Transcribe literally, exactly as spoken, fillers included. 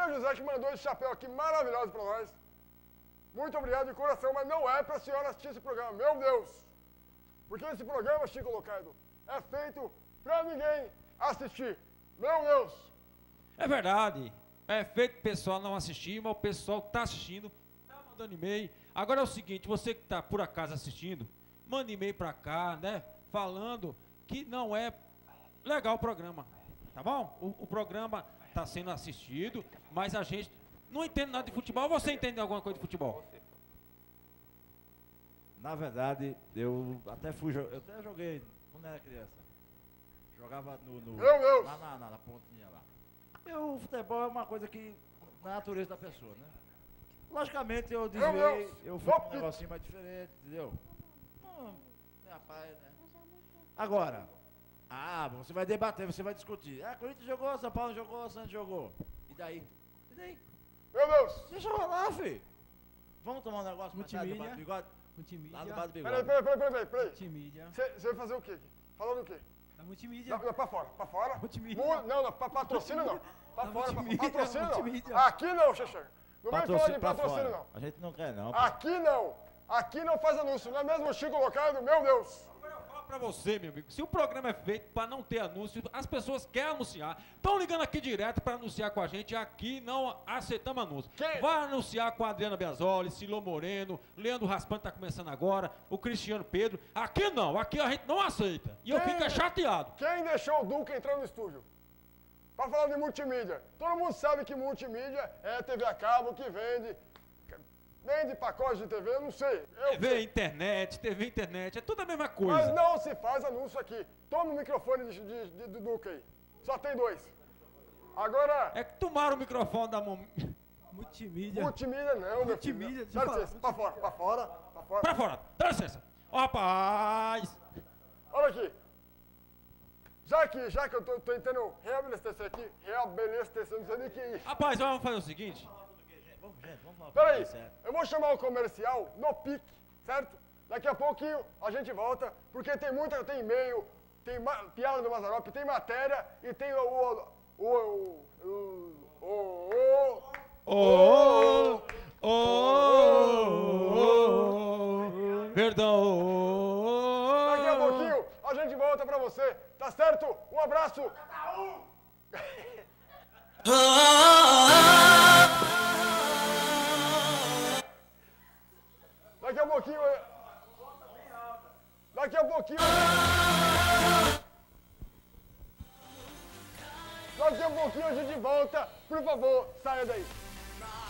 Maria José que mandou esse chapéu aqui maravilhoso pra nós. Muito obrigado de coração, mas não é pra senhora assistir esse programa, meu Deus. Porque esse programa, Chico Locardo, é feito pra ninguém assistir, meu Deus. É verdade, é feito pro pessoal não assistir, mas o pessoal tá assistindo, tá mandando e-mail. Agora é o seguinte, você que tá por acaso assistindo, manda e-mail pra cá, né, falando que não é legal o programa, tá bom? O, o programa tá sendo assistido, mas a gente não entende nada de futebol. Você entende alguma coisa de futebol? Na verdade, eu até fui, eu até joguei quando era criança. Jogava no, no Meu Deus. lá na, na, na pontinha lá. E o futebol é uma coisa que na natureza da pessoa, né? Logicamente eu desviei, eu fui com um negocinho mais diferente, entendeu? Hum, rapaz, né? Agora, ah, você vai debater, você vai discutir. Ah, Corinthians jogou, São Paulo jogou, Santos jogou. E daí? E daí? Meu Deus. Deixa eu rolar, filho. Vamos tomar um negócio mais tarde do bar do bigode? Multimídia. Lá do bar do Peraí, bigode. peraí, peraí, peraí, peraí. Multimídia. Você vai fazer o quê aqui? Falando o quê? Da multimídia. Não, não, pra fora, pra fora. Multimídia. Mu- Não, não, pra patrocínio não. Pra Da fora, pra multimídia, patrocínio multimídia. não. Aqui não, Xexé. Não vem falar de Patrocínio pra patrocínio fora. não. A gente não quer não. pô. Aqui não. Aqui não faz anúncio, não é mesmo, Chico Locardo? Meu Deus. Agora eu falo pra você, meu amigo, se o programa é feito para não ter anúncio, as pessoas querem anunciar, estão ligando aqui direto para anunciar com a gente, aqui não aceitamos anúncio. Quem? Vai anunciar com a Adriana Biasoli, Silô Moreno, Leandro Raspante tá começando agora, o Cristiano Pedro, aqui não, aqui a gente não aceita, e eu Quem? fico é chateado. Quem deixou o Duca entrar no estúdio? Pra falar de multimídia. Todo mundo sabe que multimídia é T V a cabo que vende. Vende pacote de T V, eu não sei. Eu T V, sei. internet, T V, internet, é tudo a mesma Mas coisa. não se faz anúncio aqui. Toma o microfone de, de, de- do Duca aí. Só tem dois. Agora, É que tomaram o microfone da mão. Multimídia. multimídia não, meu filho. Multimídia, Dá deixa eu licença, falar. pra fora, pra fora, pra fora. Pra fora, dá licença. Ó, rapaz. Olha aqui. Já que, já que eu tô, tô tentando reabelecer aqui, reabelecer, não sei nem o que é isso. Rapaz, vamos fazer o seguinte. Vamos, gente, vamos falar. Peraí, sério. eu vou chamar o comercial no pique, certo? Daqui a pouquinho a gente volta, porque tem muita, tem e-mail, tem ma- piada do Mazzaropi, tem matéria e tem o... o... o... o... o... o... Ô, ô, ô, perdão. Daqui a pouquinho a gente volta pra você, tá certo? Um abraço! Daqui a pouquinho... Daqui a pouquinho... Daqui a pouquinho a gente volta. Por favor, saia daí.